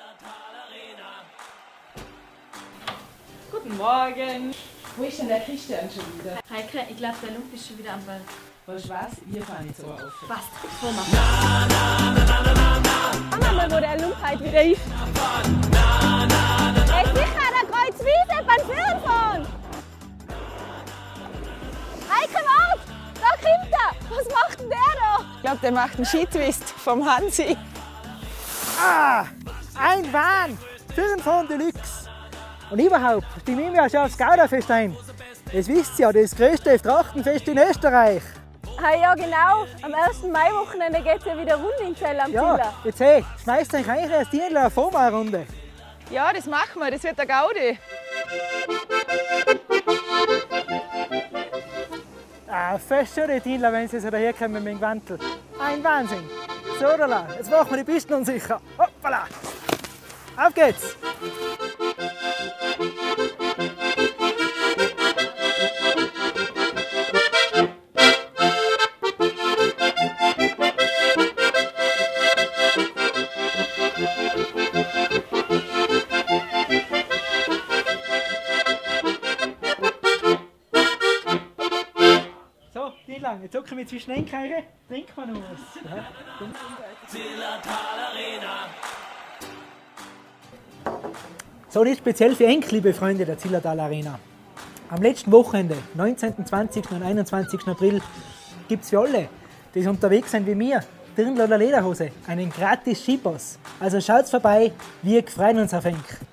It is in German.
Guten Morgen. Wo ist denn der Christian schon wieder? Heike, ich glaube, der Lump ist schon wieder am Ball. Weißt du was? Wir fahren jetzt so auf. Passt, so machen Schauen wir mal, wo der Lump heute wieder ist. Er ist sicher der Kreuzwiese beim Führenfahren. Heike, wart! Da kommt er! Was macht denn der da? Ich glaube, der macht einen Skitwist vom Hansi. Ah, ein Wahn! Führenfahren Deluxe! Und überhaupt, die nehmen ja schon aufs Gouda-Fest ein. Das wisst ihr ja, das größte Trachtenfest in Österreich. Hey, ja genau, am 1. Mai-Wochenende geht es ja wieder rund in Zell am Ziller. Ja, jetzt hey, schmeißt euch rein als Dienstler eine Vormahlrunde. Ja, das machen wir, das wird der Gaudi. Ah, fast schon die Dienstler, wenn sie so daherkommen mit dem Gewandel. Ein Wahnsinn. So, da, jetzt machen wir die Pisten unsicher. Hoppala. Auf geht's. So, die lang. Jetzt hocken wir zwischen den Keichen, trinken wir noch was. Ja. So, nicht speziell für Enkel, liebe Freunde der Zillertal Arena. Am letzten Wochenende, 19., 20. und 21. April, gibt es für alle, die unterwegs sind wie mir, Dirndl oder Lederhose, einen gratis Skipass. Also schaut vorbei, wir freuen uns auf euch.